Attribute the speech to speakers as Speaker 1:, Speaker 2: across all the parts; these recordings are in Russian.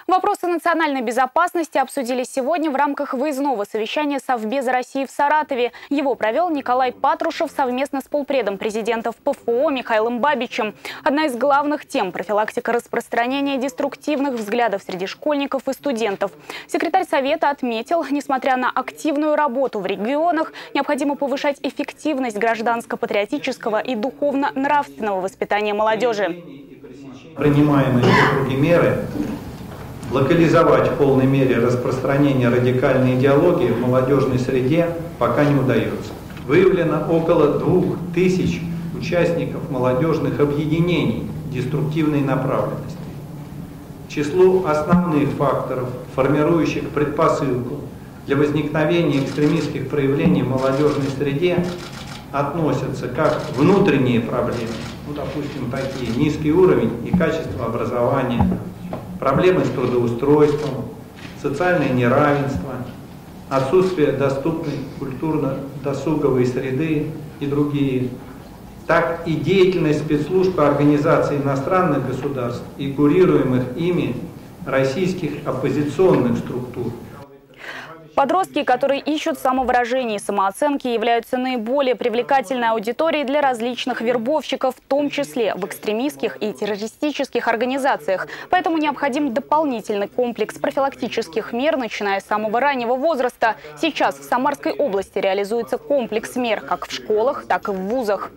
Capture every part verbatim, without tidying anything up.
Speaker 1: Вопросы национальной безопасности обсудили сегодня в рамках выездного совещания Совбеза России в Саратове. Его провел Николай Патрушев совместно с полпредом президента в ПФО Михаилом Бабичем. Одна из главных тем – профилактика распространения деструктивных взглядов среди школьников и студентов. Секретарь Совета отметил, несмотря на активную работу в регионах, необходимо повышать эффективность гражданско-патриотического и духовно-нравственного воспитания молодежи.
Speaker 2: Принимаемые меры локализовать в полной мере распространение радикальной идеологии в молодежной среде пока не удается. Выявлено около двух тысяч участников молодежных объединений деструктивной направленности. К числу основных факторов, формирующих предпосылку для возникновения экстремистских проявлений в молодежной среде, относятся как внутренние проблемы, ну, допустим, такие: низкий уровень и качество образования, проблемы с трудоустройством, социальное неравенство, отсутствие доступной культурно-досуговой среды и другие, так и деятельность спецслужб и организаций иностранных государств и курируемых ими российских оппозиционных структур.
Speaker 1: Подростки, которые ищут самовыражения и самооценки, являются наиболее привлекательной аудиторией для различных вербовщиков, в том числе в экстремистских и террористических организациях. Поэтому необходим дополнительный комплекс профилактических мер, начиная с самого раннего возраста. Сейчас в Самарской области реализуется комплекс мер как в школах, так и в вузах.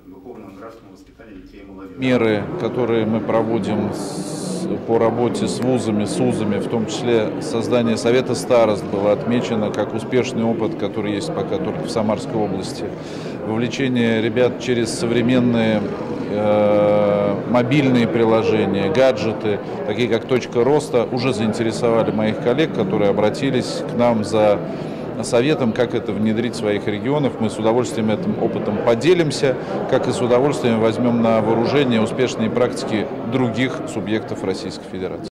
Speaker 3: Меры, которые мы проводим по работе с вузами, с вузами, в том числе создание Совета старост, было отмечено как успешный опыт, который есть пока только в Самарской области. Вовлечение ребят через современные э, мобильные приложения, гаджеты, такие как «Точка роста», уже заинтересовали моих коллег, которые обратились к нам за советом, как это внедрить в своих регионах. Мы с удовольствием этим опытом поделимся, как и с удовольствием возьмем на вооружение успешные практики других субъектов Российской Федерации.